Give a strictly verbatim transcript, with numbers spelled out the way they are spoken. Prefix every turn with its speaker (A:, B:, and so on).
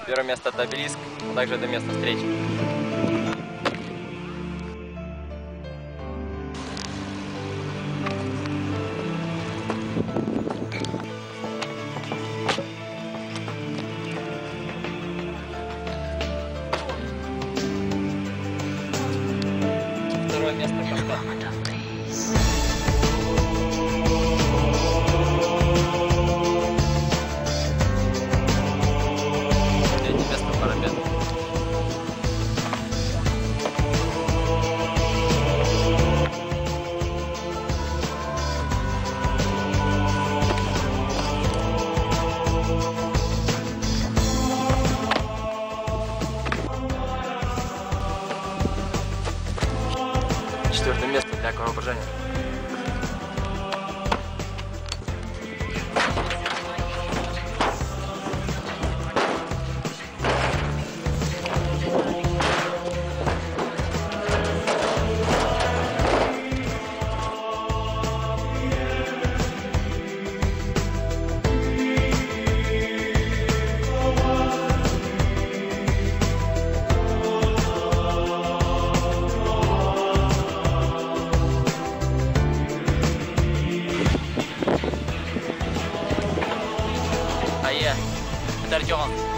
A: Первое место это обелиск, а также это место встречи. Второе место каскад. Третье место парапет. Четвертое место для аквапрыжания. А я, это Артем.